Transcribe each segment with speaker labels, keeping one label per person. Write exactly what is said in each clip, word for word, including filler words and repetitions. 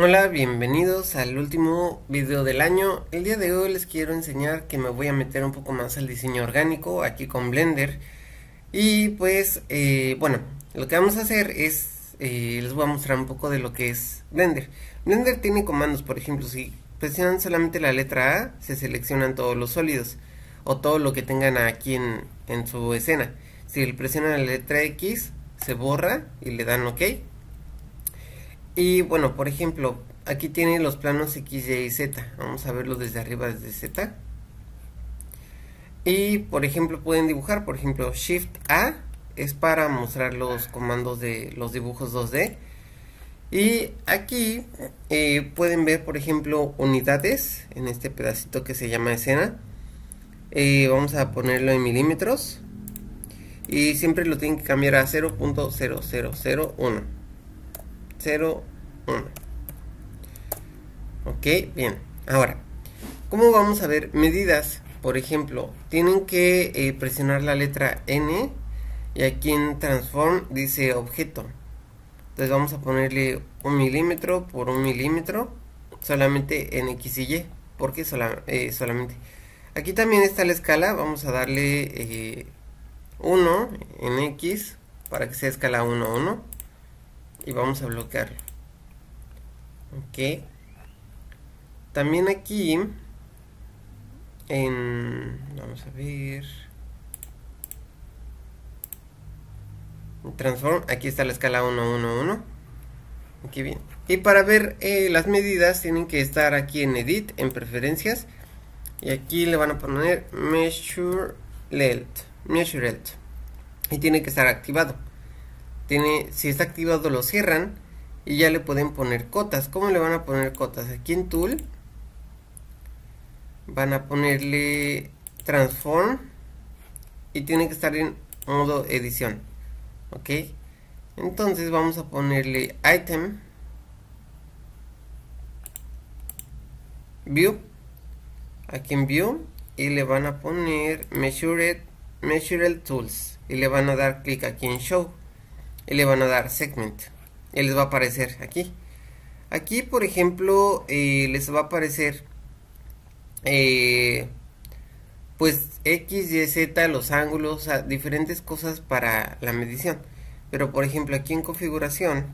Speaker 1: Hola, bienvenidos al último video del año. El día de hoy les quiero enseñar que me voy a meter un poco más al diseño orgánico aquí con Blender. Y pues, eh, bueno, lo que vamos a hacer es, eh, les voy a mostrar un poco de lo que es Blender. Blender tiene comandos, por ejemplo, si presionan solamente la letra A, se seleccionan todos los sólidos o todo lo que tengan aquí en, en su escena. Si le presionan la letra X, se borra y le dan OK. Y bueno, por ejemplo, aquí tiene los planos X, Y y Z. Vamos a verlo desde arriba, desde Z. Y por ejemplo, pueden dibujar, por ejemplo, Shift A es para mostrar los comandos de los dibujos dos D. Y aquí eh, pueden ver, por ejemplo, unidades en este pedacito que se llama escena. Eh, vamos a ponerlo en milímetros. Y siempre lo tienen que cambiar a cero punto cero cero cero uno. cero, uno. Ok, bien. Ahora, ¿cómo vamos a ver medidas? Por ejemplo, tienen que eh, presionar la letra N y aquí en Transform dice objeto. Entonces vamos a ponerle un milímetro por un milímetro, solamente en X y Y, porque sola, eh, solamente. Aquí también está la escala, vamos a darle eh, uno en X para que sea escala uno, uno. Y vamos a bloquearlo. Ok. También aquí en, vamos a ver, Transform, aquí está la escala uno, uno, uno. Aquí bien. Y para ver eh, las medidas tienen que estar aquí en Edit, en Preferencias. Y aquí le van a poner Measure Length. Measure Length. Y tiene que estar activado. Tiene, si está activado lo cierran y ya le pueden poner cotas. ¿Cómo le van a poner cotas? Aquí en Tool van a ponerle Transform y tiene que estar en modo edición. Ok, entonces vamos a ponerle Item, View, aquí en View, y le van a poner Measured, Measured Tools, y le van a dar clic aquí en Show, y le van a dar Segment, y les va a aparecer aquí. Aquí, por ejemplo, eh, les va a aparecer eh, pues X, Y, Z, los ángulos, o sea, diferentes cosas para la medición. Pero por ejemplo aquí en configuración,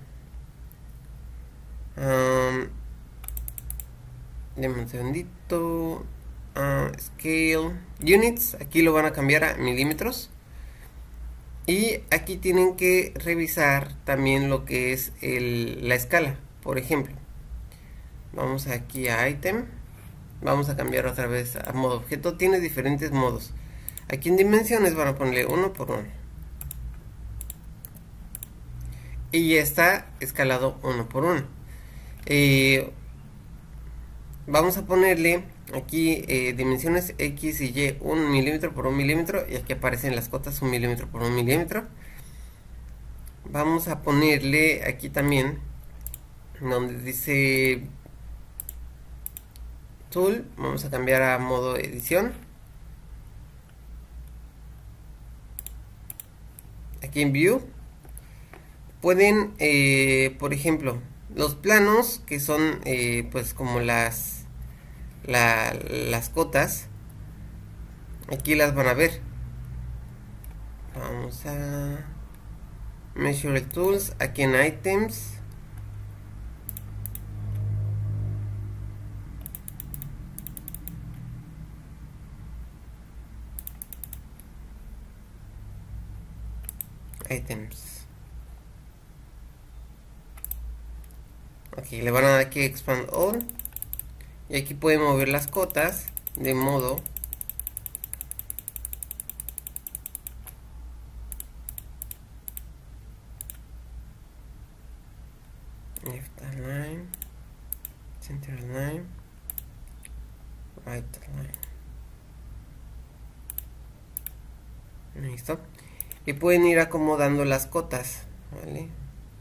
Speaker 1: um, denme un segundito, uh, Scale, Units, aquí lo van a cambiar a milímetros. Y aquí tienen que revisar también lo que es el, la escala. Por ejemplo, vamos aquí a Item. Vamos a cambiar otra vez a modo objeto. Tiene diferentes modos. Aquí en dimensiones van a ponerle uno por uno. Y ya está escalado uno por uno. Eh, vamos a ponerle aquí eh, dimensiones X y Y, un milímetro por un milímetro. Y aquí aparecen las cotas un milímetro por un milímetro. Vamos a ponerle aquí también donde dice Tool, vamos a cambiar a modo edición. Aquí en View pueden, eh, por ejemplo, los planos que son eh, pues como las la, las cotas, aquí las van a ver. Vamos a Measure Tools, aquí en Items, Items. Aquí le van a dar aquí Expand All. Y aquí pueden mover las cotas de modo left align, center align, right align. Listo. Y pueden ir acomodando las cotas, ¿vale?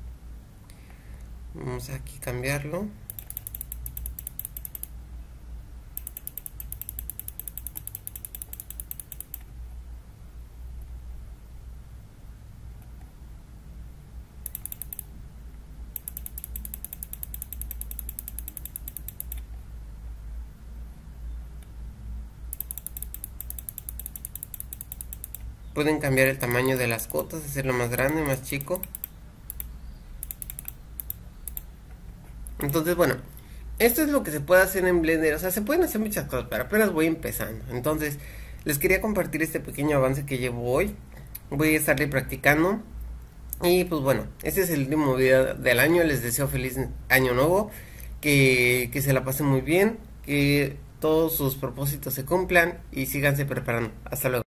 Speaker 1: Vamos aquí a cambiarlo. pueden cambiar el tamaño de las cotas, hacerlo más grande, más chico. Entonces, bueno, esto es lo que se puede hacer en Blender. O sea, se pueden hacer muchas cosas, pero apenas voy empezando. Entonces, les quería compartir este pequeño avance que llevo hoy. Voy a estarle practicando. Y pues bueno, este es el último video del año. Les deseo feliz año nuevo. Que, que se la pasen muy bien. Que todos sus propósitos se cumplan. Y síganse preparando. Hasta luego.